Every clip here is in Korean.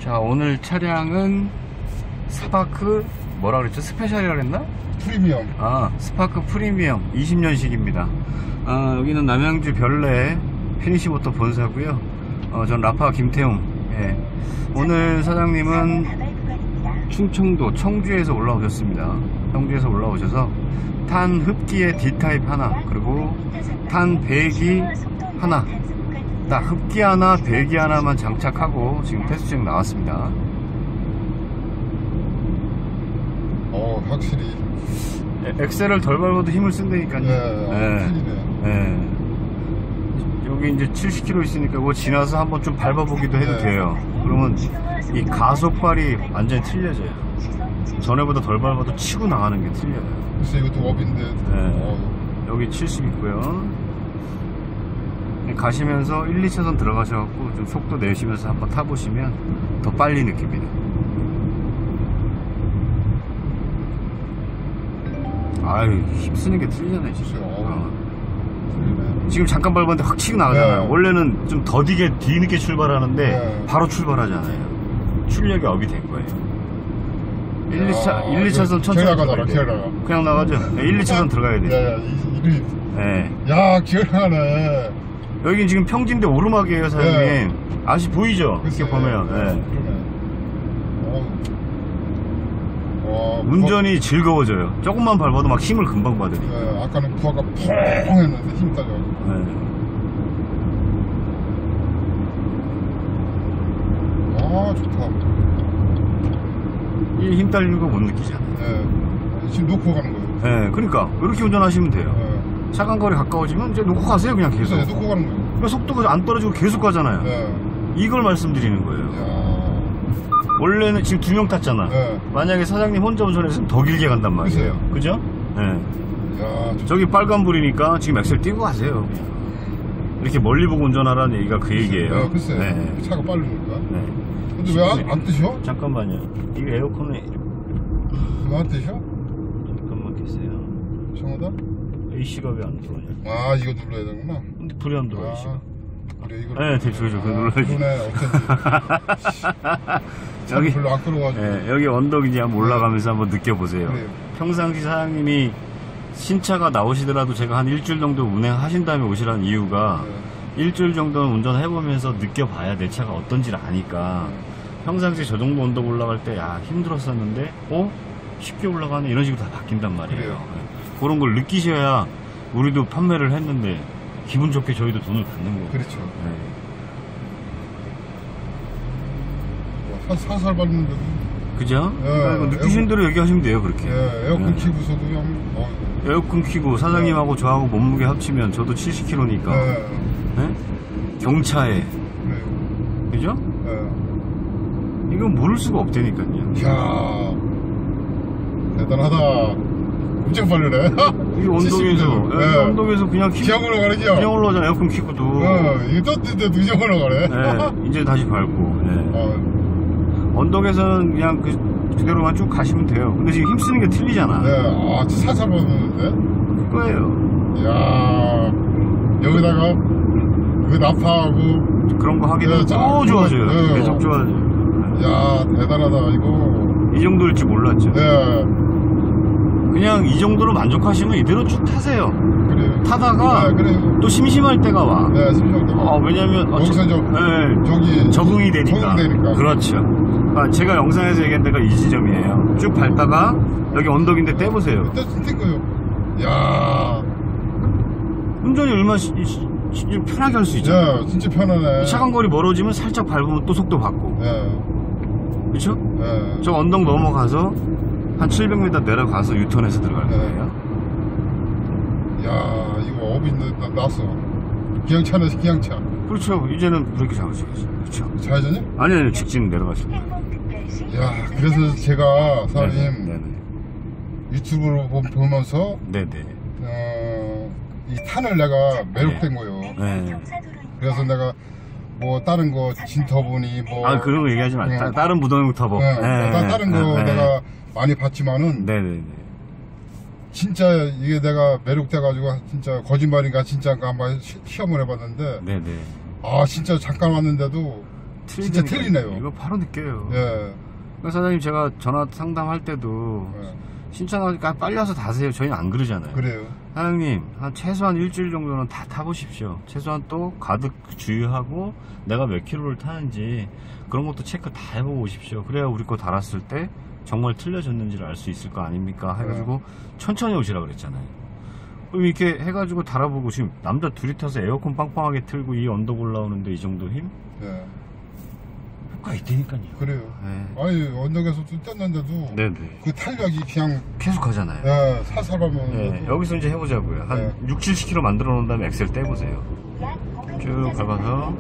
자, 오늘 차량은 스파크 뭐라 그랬죠? 스페셜이라 그랬나? 프리미엄. 스파크 프리미엄 20년식입니다. 여기는 남양주 별내 피니시모터 본사고요. 전 라파 김태웅. 예. 오늘 사장님은 충청도 청주에서 올라오셨습니다. 청주에서 올라오셔서 탄 흡기의 D타입 하나, 그리고 탄 배기 하나, 딱 흡기 하나, 배기 하나만 장착하고 지금 테스트중 나왔습니다. 확실히 엑셀을 덜 밟아도 힘을 쓴다니까요. 네. 여기 이제 70km 있으니까 그거 지나서 한번 좀 밟아보기도 해도 돼요. 그러면 이 가속발이 완전히 틀려져요. 전에보다 덜 밟아도 치고 나가는 게 틀려요. 글쎄 이것도 업인데. 여기 70 있고요. 가시면서 1, 2차선 들어가셔갖고 좀 속도 내시면서 한번 타보시면 더 빨리 느낍니다. 아유, 힘쓰는 게 틀리잖아요, 진짜. 지금 잠깐 밟았는데 확 치고 나가잖아요. 원래는 좀 더디게 뒤늦게 출발하는데 바로 출발하잖아요. 출력이 업이 된 거예요. 1, 2차선 천천히 나가잖아, 그냥 나가죠. 1, 2차선 들어가야 돼요. 야, 기어가 나가네. 여긴 지금 평지인데 오르막이에요, 사장님. 보이죠? 이렇게 보면. 운전이 즐거워져요. 조금만 밟아도 막 힘을 금방 받으니까. 아까는 부하가 펑 했는데 힘 따져. 좋다. 이 힘 딸리는 거 못 느끼잖아요. 지금 놓고 가는 거예요. 그러니까 이렇게 운전하시면 돼요. 차간 거리 가까워지면 이제 놓고 가세요, 그냥 계속. 놓고 가는 거예요. 그러니까 속도가 안 떨어지고 계속 가잖아요. 이걸 말씀드리는 거예요. 원래는 지금 2명 탔잖아. 만약에 사장님 혼자 운전했으면 더 길게 간단 말이에요. 그죠? 저기 빨간불이니까 지금 엑셀 띄고 가세요. 이렇게 멀리 보고 운전하라는 얘기가 그 얘기예요. 글쎄. 차가 빠르니까. 근데 왜 안 뜨셔? 잠깐만요. 이거 에어컨에 왜 안 뜨셔? 잠깐만 계세요. 이상하다? AC가 왜 안 들어오냐? 이거 눌러야 되구나. 근데 불이 안 들어와, AC가. 그래, 이거. 대충 그거 눌러야지. 그러네, 여기 별로 안 끌어가지고. 여기 언덕이지 한번 올라가면서 한번 느껴보세요. 그래요. 평상시 사장님이 신차가 나오시더라도 제가 한 일주일 정도 운행하신 다음에 오시라는 이유가 일주일 정도는 운전해보면서 느껴봐야 내 차가 어떤지를 아니까. 평상시 저 정도 언덕 올라갈 때 힘들었었는데 쉽게 올라가네, 이런 식으로 다 바뀐단 말이에요. 그런 걸 느끼셔야 우리도 판매를 했는데 기분 좋게 저희도 돈을 받는 거예요. 그렇죠. 살살 밟는데도. 그죠? 느끼신 대로 얘기하시면 돼요, 그렇게. 에어컨 키고서도 그냥. 에어컨 키고 사장님하고 저하고 몸무게 합치면 저도 70kg니까. 경차에. 그죠? 이건 모를 수가 없다니까요. 이야, 대단하다. 엄청 빠르네. 이 언덕에서, 언덕에서 그냥 그냥 올라가죠? 그냥 올라가잖아, 에어컨 키고도. 이거 떴는데 그냥 올라가네. 이제 다시 밟고. 언덕에서는 그냥 그대로만 쭉 가시면 돼요. 근데 지금 힘쓰는 게 틀리잖아. 살살 밟는데? 그거예요. 이야, 여기다가 그 나파하고 그런 거 하게 되면 또 좋아져요. 계속 좋아져요. 야, 대단하다, 이거. 이 정도일 줄 몰랐죠. 그냥 이 정도로 만족하시면 이대로 쭉 타세요. 그래요. 타다가 또 심심할 때가 와. 심심할 때가. 왜냐면 여기서 저기 적응이 되니까. 그렇죠. 제가 영상에서 얘기한 데가 이 지점이에요. 쭉 밟다가 여기 언덕인데 떼보세요. 뗀 거예요. 야, 운전이 얼마나 편하게 할 수 있잖아요. 진짜 편하네. 차간거리 멀어지면 살짝 밟으면 또 속도 받고. 그렇죠? 저 언덕 넘어가서 한 700m 내려가서 유턴해서 들어갈 거예요. 야, 이거 업이 났어. 기양차네, 기양차. 그렇죠. 이제는 브레이크 잡으시겠죠. 그렇죠. 좌회전이? 아니요, 직진 내려가십니다. 야, 그래서 제가 사장님 유튜브로 보면서 이 탄을 내가 매력된 거예요. 그래서 내가 다른 거 진터보니 그런 거 얘기하지 마. 다른 무동용 터보. 다른 거 내가 많이 봤지만은 진짜 이게 내가 매력돼가지고 진짜 거짓말인가 진짜인가 한번 시험을 해봤는데 진짜 잠깐 왔는데도 진짜 틀리네요. 이거 바로 느껴요. 예. 그러니까 사장님 제가 전화 상담할 때도 예. 신청하니까 빨리 와서 타세요. 저희는 안 그러잖아요. 그래요. 사장님 한 최소한 일주일 정도는 다 타보십시오. 최소한 또 가득 주유하고 내가 몇 킬로를 타는지 그런 것도 체크 다 해보고 오십시오. 그래야 우리 거 달았을 때 정말 틀려졌는지를 알 수 있을 거 아닙니까 해가지고 천천히 오시라 그랬잖아요. 그럼 이렇게 해가지고 달아보고 지금 남자 둘이 타서 에어컨 빵빵하게 틀고 이 언덕 올라오는데 이 정도 힘? 예. 효과 있다니까요. 그래요. 네. 아니 언덕에서 뛰었는데도 네네. 그 탄력이 그냥 계속 하잖아요. 예, 살살하면 네, 여기서 이제 해보자고요. 한 네. 6, 70km 만들어 놓은 다음에 엑셀 떼보세요. 쭉 밟아서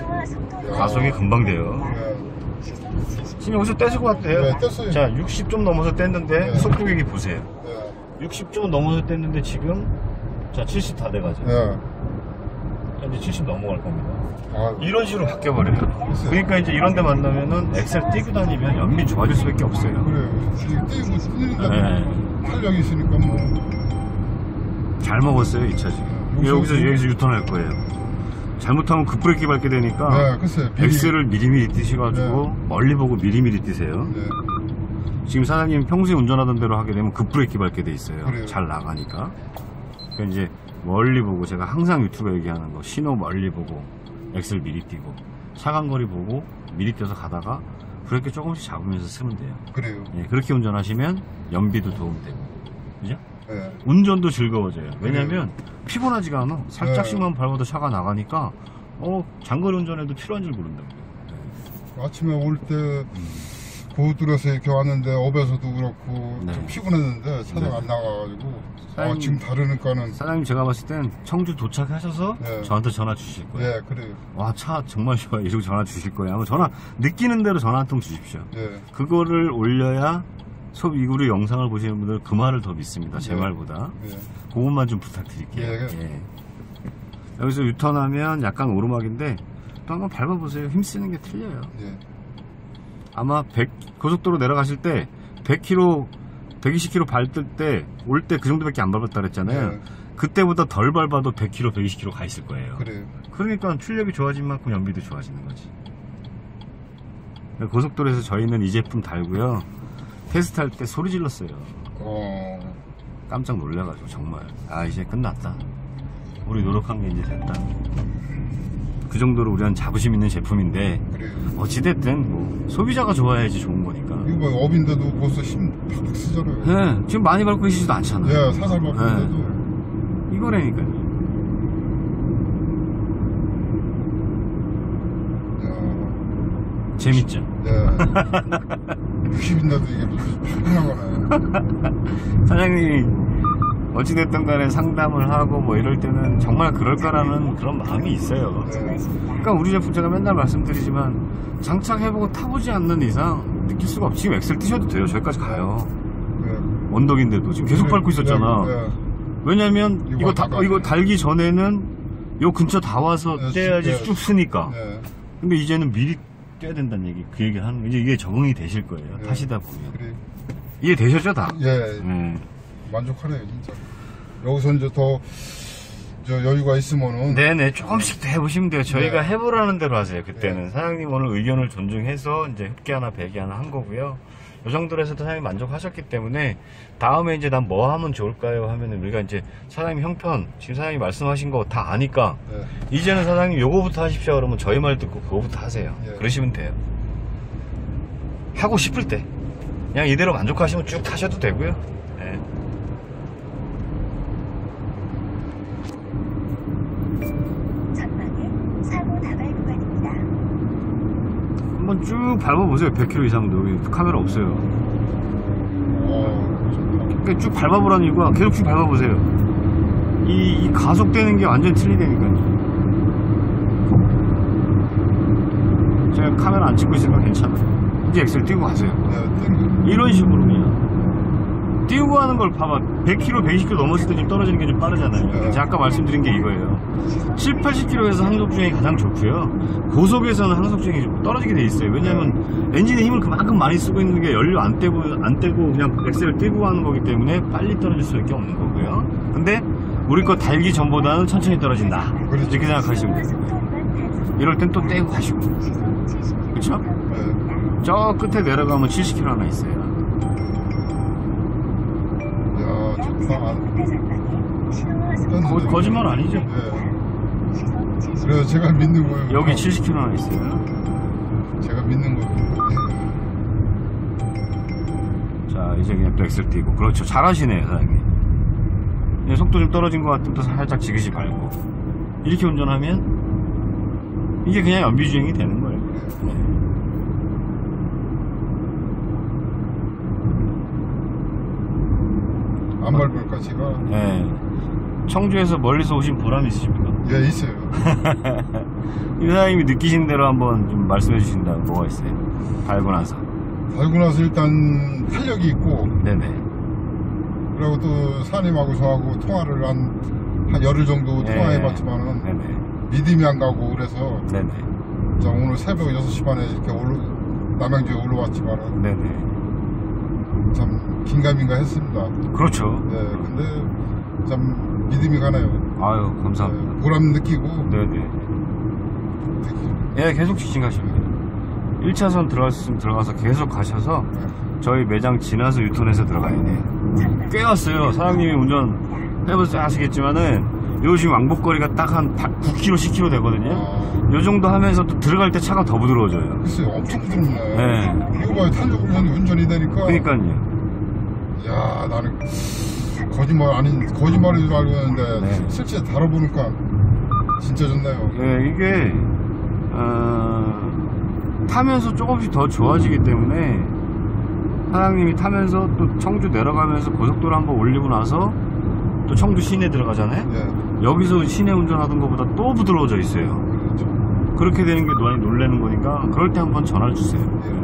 가속이 금방 돼요. 예. 지금 여기서 떼시고 왔대요. 네, 뗐어요. 자, 60 좀 넘어서 뗐는데 네. 속도계기 보세요. 예. 60 좀 넘어서 뗐는데 지금 자 70 다 돼가지고 예. 이제 70 넘어갈 겁니다. 아, 이런 식으로 바뀌어버려요. 그러니까 이제 이런 데 만나면은 엑셀 띄고 다니면 연비 좋아질 수밖에 없어요. 그래요. 뛰고 뛰는데도 네. 탄력이 있으니까 뭐. 잘 먹었어요 이 차 지금. 여기서 유턴할 거예요. 잘못하면 급브레이크 밟게 되니까 네, 글쎄. 엑셀을 미리미리 뛰셔가지고 네. 멀리 보고 미리미리 뛰세요. 네. 지금 사장님 평소에 운전하던 대로 하게 되면 급브레이크 밟게 돼 있어요. 그래요. 잘 나가니까. 그러니까 이제 멀리 보고 제가 항상 유튜브에 얘기하는 거 신호 멀리 보고 엑셀 미리 뛰고 차간거리 보고 미리 뛰어서 가다가 브레이크 조금씩 잡으면서 쓰면 돼요. 그래요. 예, 그렇게 운전하시면 연비도 도움되고 그죠? 예. 운전도 즐거워져요. 왜냐면 피곤하지가 않아. 살짝씩만 밟아도 차가 나가니까 장거리 운전에도 필요한 줄 모른다고요. 아침에 올 때 고속도로에서 이렇게 왔는데 업에서도 그렇고 네. 좀 피곤했는데 차가 네. 안 나가가지고 사장님, 지금 다르니까는 사장님 제가 봤을 땐 청주 도착하셔서 네. 저한테 전화 주실 거예요. 예 그래요. 와, 차 정말 좋아요. 이러고 전화 주실 거예요. 아마 전화 느끼는 대로 전화 한 통 주십시오. 예. 그거를 올려야 소비 우리 영상을 보시는 분들 그 말을 더 믿습니다. 제 네. 말보다. 예. 그것만 좀 부탁드릴게요. 예. 예. 여기서 유턴하면 약간 오르막인데 또 한번 밟아보세요. 힘쓰는 게 틀려요. 예. 아마 고속도로 내려가실 때 100km, 120km 밟을 때 올 때 그 정도밖에 안 밟았다 그랬잖아요. 예. 그때보다 덜 밟아도 100km, 120km 가 있을 거예요. 그래요. 그러니까 출력이 좋아진 만큼 연비도 좋아지는 거지. 고속도로에서 저희는 이 제품 달고요. 테스트할 때 소리 질렀어요. 깜짝 놀래가지고 정말 이제 끝났다. 우리 노력한 게 이제 됐다. 그 정도로 우리는 자부심 있는 제품인데 그래요. 어찌됐든 뭐 소비자가 좋아야지 좋은 거니까. 이거 뭐 업인데도 벌써 힘 팍팍 쓰잖아요. 네, 지금 많이 밟고 계시지도 않잖아요. 예, 살살 밟는데도. 네. 이거라니까요. 재밌죠? 예. 60인데도 이게 팍 나가네. 사장님이 어찌됐든 간에 상담을 하고 뭐 이럴 때는 정말 그럴 거라는 그런 마음이 있어요. 그러니까 우리 제품 제가 맨날 말씀드리지만 장착해보고 타보지 않는 이상 느낄 수가 없지. 지금 엑셀 뛰셔도 돼요. 저기까지 가요. 예. 언덕인데도 지금 계속 밟고 있었잖아. 예. 왜냐면 이거 달기 전에는 요 근처 다 와서 떼야지 쭉 쓰니까. 예. 근데 이제는 미리 떼야 된다는 얘기, 그 얘기를 하는 거. 이제 이게 적응이 되실 거예요. 예. 타시다 보면. 그래. 이해되셨죠, 다? 예. 만족하네요, 진짜. 여기서 이제 더 여유가 있으면은. 네네, 조금씩 더 해보시면 돼요. 저희가 네. 해보라는 대로 하세요. 그때는. 네. 사장님 오늘 의견을 존중해서 이제 흡기 하나, 배기 하나 한 거고요. 요 정도로 해서 사장님 만족하셨기 때문에 다음에 이제 난 뭐 하면 좋을까요? 하면은 우리가 이제 사장님 형편, 지금 사장님이 말씀하신 거 다 아니까 네. 이제는 사장님 요거부터 하십시오. 그러면 저희 말 듣고 그거부터 하세요. 네. 그러시면 그러시면 돼요. 하고 싶을 때. 그냥 이대로 만족하시면 쭉 타셔도 되고요. 네. 전방에 사고 다발 구간입니다. 한번 쭉 밟아보세요. 100km 이상도. 여기 카메라 없어요. 그러니까 쭉 밟아보라는 이유가 계속 쭉 밟아보세요. 이 가속되는 게 완전히 틀리다니까요. 제가 카메라 안 찍고 있으니까 괜찮아요. 이제 엑셀 띄고 가세요. 네, 이런 식으로 그냥 띄우고 하는 걸 봐봐. 100km, 120km 넘었을 때 지금 떨어지는 게 좀 빠르잖아요. 제가 아까 말씀드린 게 이거예요. 7, 80km에서 항속주행이 가장 좋고요. 고속에서는 항속주행이 좀 떨어지게 돼 있어요. 왜냐면 엔진의 힘을 그만큼 많이 쓰고 있는 게 연료 안 떼고 그냥 엑셀을 떼고 하는 거기 때문에 빨리 떨어질 수밖에 없는 거고요. 근데 우리 거 달기 전보다는 천천히 떨어진다. 이렇게 생각하시면 돼요. 이럴 땐 또 떼고 가시고. 그쵸? 네. 저 끝에 내려가면 70km 하나 있어요. 야, 좋다. 거짓말 아니죠? 네. 그래서 제가 믿는 거예요. 여기 70km 하나 있어요. 제가 믿는 거예요. 자, 이제 그냥 또 엑셀 띄고. 그렇죠. 잘하시네요, 사장님. 그냥 속도 좀 떨어진 것 같으면 또 살짝 지그시 밟고. 이렇게 운전하면 이게 그냥 연비주행이 되는 거예요. 네. 안 밟을까, 제가? 네. 청주에서 멀리서 오신 보람 있으십니까? 예, 있어요. 이 사장님이 느끼신 대로 한번 좀 말씀해 주신다면 뭐가 있어요? 밟고 나서. 밟고 나서 일단 탄력이 있고, 네네. 그리고 또 사장님하고 저하고 통화를 한 열흘 정도 네. 통화해봤지만은 네네. 믿음이 안 가고 그래서 네네. 자, 오늘 새벽 6시 반에 이렇게 남양주에 올라왔지만은 네네. 참 긴가민가 했습니다. 그렇죠. 네, 근데 참 믿음이 가네요. 아유, 감사합니다. 네, 보람 느끼고 네네. 예, 계속 직진 가십니다. 1차선 들어가서 계속 가셔서 네. 저희 매장 지나서 유턴해서 들어가야 돼요. 꽤 왔어요. 사장님이 운전 해보셔서 아시겠지만은 요 지금 왕복거리가 딱 한 9km, 10km 되거든요. 요 정도 하면서 또 들어갈 때 차가 더 부드러워져요. 글쎄요, 엄청 부드럽네. 네. 이거 봐요, 탄력 운전이 되니까. 그러니까요. 야, 나는 거짓말인 줄 알고 했는데 네. 실제 다뤄보니까 진짜 좋네요. 예, 이게 타면서 조금씩 더 좋아지기 때문에 사장님이 타면서 또 청주 내려가면서 고속도로 한번 올리고 나서 또 청주 시내 들어가잖아요. 예, 여기서 시내 운전하던 것보다 또 부드러워져 있어요. 그렇죠. 그렇게 되는 게 많이 놀라는 거니까 그럴 때 한번 전화를 주세요.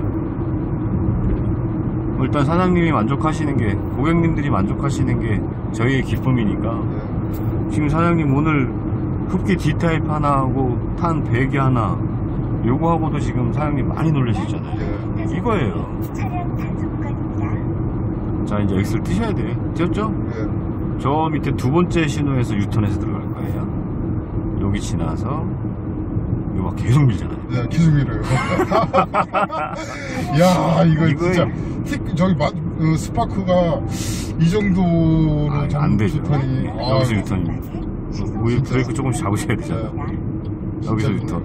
일단 사장님이 만족하시는 게, 고객님들이 만족하시는 게 저희의 기쁨이니까. 예. 지금 사장님 오늘 흡기 D타입 하나 하고 탄 배기 하나, 요거 하고도 지금 사장님 많이 놀라시잖아요. 예. 이거예요. 차량 단속 구간입니다. 자, 이제 엑셀 뛰셔야 돼요. 뛰었죠? 예. 저 밑에 두 번째 신호에서 유턴해서 들어갈 거예요. 여기 지나서 이거 계속 밀잖아요. 예, 기술이래요. 야, 이거 진짜 스파크가 이 정도로 안 되죠. 유턴이 여기서 유턴입니다. 우리 브레이크 조금씩 잡으셔야 되잖아요. 여기서 진짜 유턴.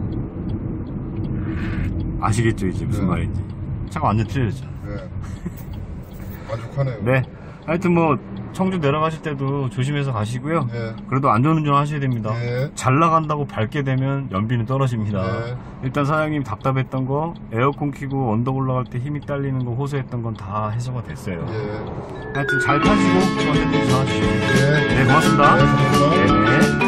아시겠죠, 이제 무슨 네. 말인지. 차가 완전 틀려졌죠. 네. 만족하네요. 네. 하여튼 뭐 청주 내려가실 때도 조심해서 가시고요. 네. 그래도 안전운전 하셔야 됩니다. 네. 잘 나간다고 밟게 되면 연비는 떨어집니다. 네. 일단 사장님 답답했던 거, 에어컨 켜고 언덕 올라갈 때 힘이 딸리는 거 호소했던 건 다 해소가 됐어요. 예. 하여튼 잘 타시고 또 언제든지 전화 주시면 돼요. 네. 네, 고맙습니다. 네, 감사합니다. 네.